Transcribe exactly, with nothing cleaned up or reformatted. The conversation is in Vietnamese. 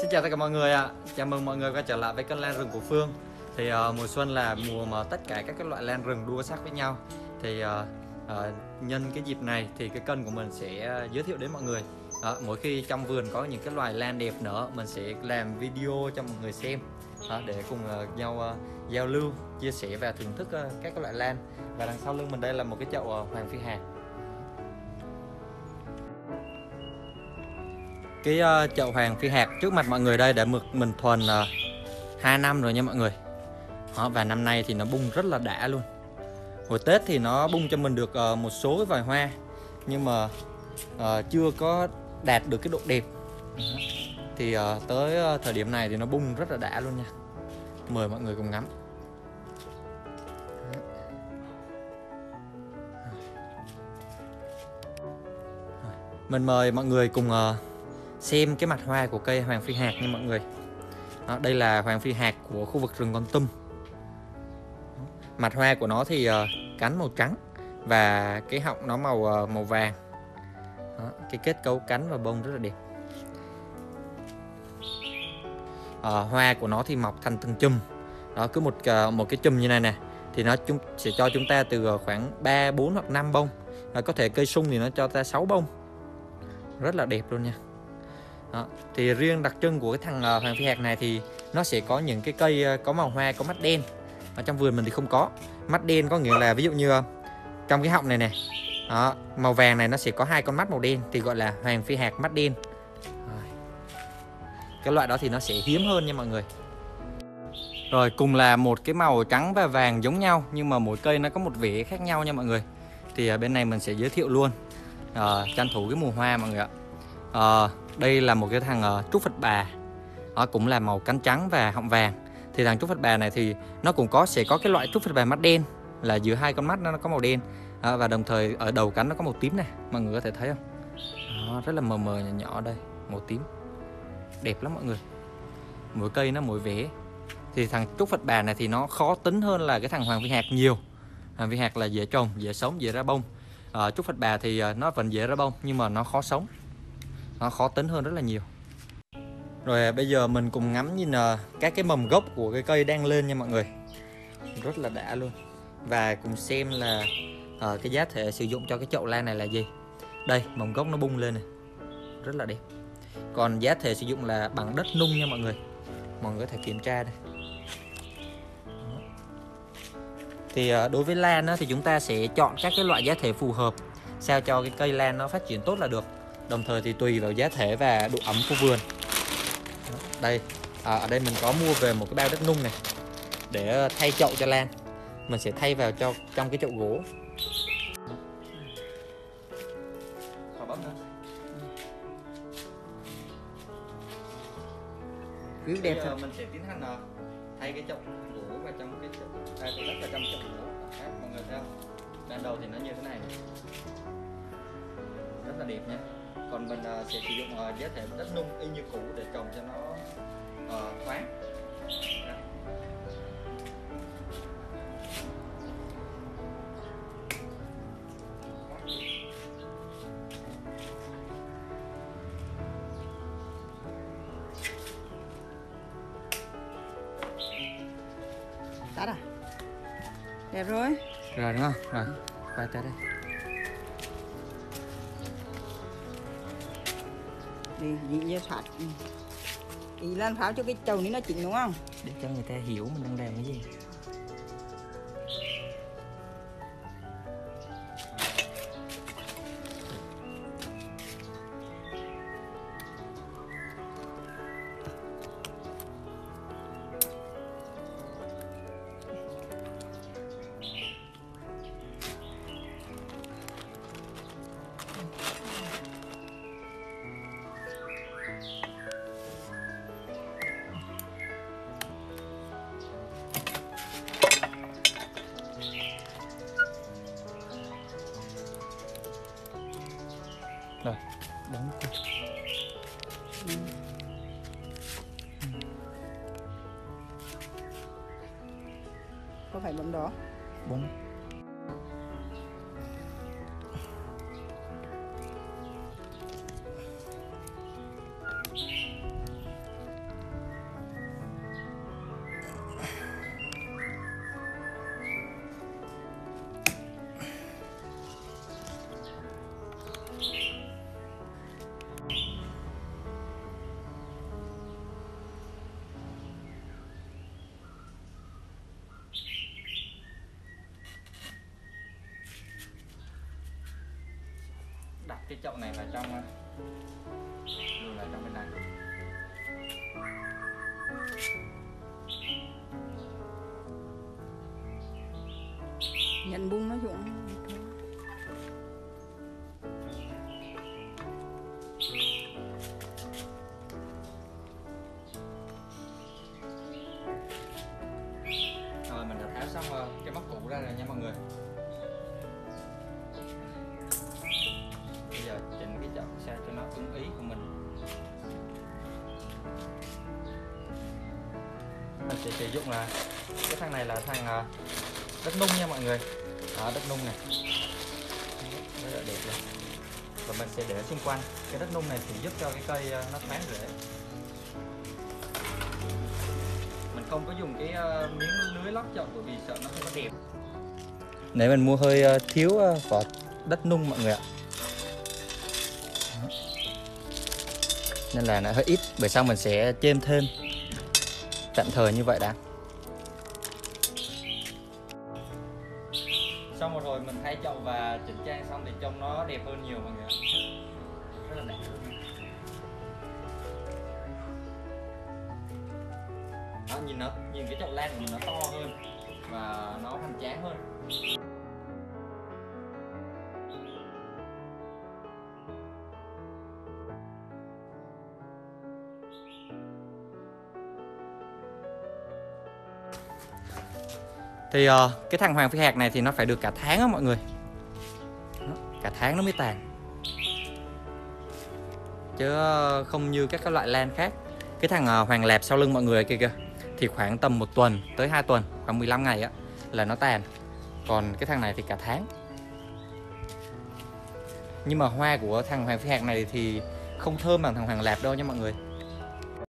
Xin chào tất cả mọi người ạ. À. Chào mừng mọi người quay trở lại với kênh lan rừng của Phương. Thì uh, mùa xuân là mùa mà tất cả các cái loại lan rừng đua sắc với nhau. Thì uh, uh, nhân cái dịp này thì cái kênh của mình sẽ uh, giới thiệu đến mọi người. Uh, mỗi khi trong vườn có những cái loài lan đẹp nữa, mình sẽ làm video cho mọi người xem uh, để cùng uh, nhau uh, giao lưu, chia sẻ và thưởng thức uh, các cái loại lan. Và đằng sau lưng mình đây là một cái chậu uh, hoàng phi hạt. Cái uh, chậu hoàng phi hạt trước mặt mọi người đây đã mực mình thuần uh, hai năm rồi nha mọi người. Đó, và năm nay thì nó bung rất là đã luôn. Hồi Tết thì nó bung cho mình được uh, một số cái vài hoa, nhưng mà uh, chưa có đạt được cái độ đẹp. Thì uh, tới uh, thời điểm này thì nó bung rất là đã luôn nha. Mời mọi người cùng ngắm. Mình mời mọi người cùng uh, xem cái mặt hoa của cây hoàng phi hạt nha mọi người. Đó, đây là hoàng phi hạt của khu vực rừng Kon Tum. Mặt hoa của nó thì uh, cánh màu trắng và cái họng nó màu uh, màu vàng. Đó, cái kết cấu cánh và bông rất là đẹp. Uh, hoa của nó thì mọc thành từng chùm. Đó, cứ một uh, một cái chùm như này nè thì nó chúng sẽ cho chúng ta từ khoảng ba, bốn hoặc năm bông. Uh, có thể cây sung thì nó cho ta sáu bông. Rất là đẹp luôn nha. Đó. Thì riêng đặc trưng của cái thằng uh, hoàng phi hạt này thì nó sẽ có những cái cây uh, có màu hoa có mắt đen. Ở trong vườn mình thì không có. Mắt đen có nghĩa là ví dụ như uh, trong cái họng này nè, đó, màu vàng này nó sẽ có hai con mắt màu đen thì gọi là hoàng phi hạt mắt đen. Rồi. Cái loại đó thì nó sẽ hiếm hơn nha mọi người. Rồi cùng là một cái màu trắng và vàng giống nhau, nhưng mà mỗi cây nó có một vẻ khác nhau nha mọi người. Thì uh, bên này mình sẽ giới thiệu luôn, uh, tranh thủ cái mùa hoa mọi người ạ. Uh, đây là một cái thằng uh, trúc Phật Bà. Nó cũng là màu cánh trắng và họng vàng. Thì thằng trúc Phật Bà này thì nó cũng có sẽ có cái loại trúc Phật Bà mắt đen, là giữa hai con mắt nó, nó có màu đen. À, và đồng thời ở đầu cánh nó có màu tím này, mọi người có thể thấy không? Đó, rất là mờ mờ nhỏ nhỏ đây, màu tím. Đẹp lắm mọi người. Mỗi cây nó mỗi vẻ. Thì thằng trúc Phật Bà này thì nó khó tính hơn là cái thằng hoàng phi hạt nhiều. Hoàng phi hạt là dễ trồng, dễ sống, dễ ra bông. À, trúc Phật Bà thì nó vẫn dễ ra bông nhưng mà nó khó sống. Nó khó tính hơn rất là nhiều. Rồi bây giờ mình cùng ngắm nhìn uh, các cái mầm gốc của cái cây đang lên nha mọi người. Rất là đã luôn. Và cùng xem là uh, cái giá thể sử dụng cho cái chậu lan này là gì. Đây, mầm gốc nó bung lên này. Rất là đẹp. Còn giá thể sử dụng là bằng đất nung nha mọi người. Mọi người có thể kiểm tra đây. Đó. Thì uh, đối với lan á, thì chúng ta sẽ chọn các cái loại giá thể phù hợp, sao cho cái cây lan nó phát triển tốt là được. Đồng thời thì tùy vào giá thể và độ ẩm của vườn. Đây, à, ở đây mình có mua về một cái bao đất nung này để thay chậu cho lan. Mình sẽ thay vào cho trong cái chậu gỗ. Cứ đẹp thôi. Mình sẽ tiến hành uh, thay cái chậu gỗ vào trong cái chậu, à, đất vào trong chậu gỗ. Đấy, mọi người thấy không? Ban đầu thì nó như thế này, này. Rất là đẹp nha. Còn mình uh, sẽ sử dụng uh, giá thể đất nung y như cũ để trồng cho nó uh, thoáng. Tắt à? Đẹp rồi. Rồi đúng không? Rồi, quay tới đây. Đi dị như phạt. Ý lan pháo cho cái chậu này nó chỉnh đúng không? Để cho người ta hiểu mình đang làm cái gì. Rồi, đóng cửa. Ừ. Có phải bấm đó? Bấm. cái chậu này vào trong luôn là trong bên này. Nhận bung nó xuống. Rồi mình đã tháo xong cái móc cũ ra rồi nha mọi người. Bây giờ chỉnh cái chậu sao cho nó ưng ý của mình. Mình sẽ sử dụng là cái thằng này là thằng đất nung nha mọi người. Đó, đất nung này rất là đẹp luôn. Và mình sẽ để xung quanh. Cái đất nung này thì giúp cho cái cây nó thoáng rễ. Mình không có dùng cái miếng lưới lót chậu bởi vì sợ nó không có đẹp. Nếu mình mua hơi thiếu vỏ đất nung mọi người ạ, nên là nó hơi ít. Bởi sau mình sẽ chêm thêm tạm thời như vậy đã. Xong một hồi mình thay chậu và chỉnh trang xong thì trông nó đẹp hơn nhiều mọi người. Rất là đẹp luôn. Đó, nhìn nó nhìn cái chậu lan của mình nó to hơn và nó hoành tráng hơn. Thì uh, cái thằng hoàng phi hạt này thì nó phải được cả tháng á mọi người. Đó, cả tháng nó mới tàn. Chứ không như các cái loại lan khác. Cái thằng uh, hoàng lẹp sau lưng mọi người kia kìa, thì khoảng tầm một tuần tới hai tuần, khoảng mười lăm ngày á là nó tàn. Còn cái thằng này thì cả tháng. Nhưng mà hoa của thằng hoàng phi hạt này thì không thơm bằng thằng hoàng lẹp đâu nha mọi người.